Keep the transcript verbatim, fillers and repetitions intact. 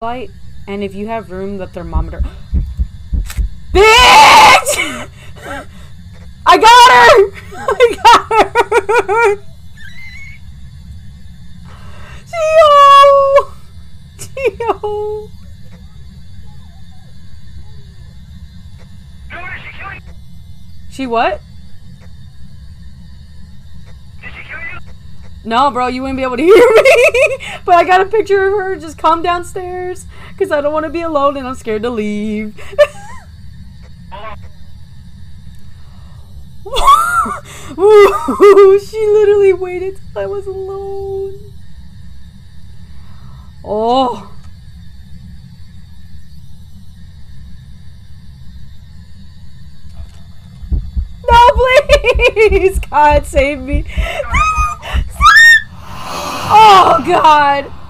light, and if you have room, the thermometer. Bitch! I got her! I got her! Gio! Gio! She what? Did she kill you? No, bro, you wouldn't be able to hear me. But I got a picture of her. Just come downstairs, because I don't want to be alone and I'm scared to leave. Ooh, she literally waited till I was alone. Oh. No, please! God, save me. Oh, God.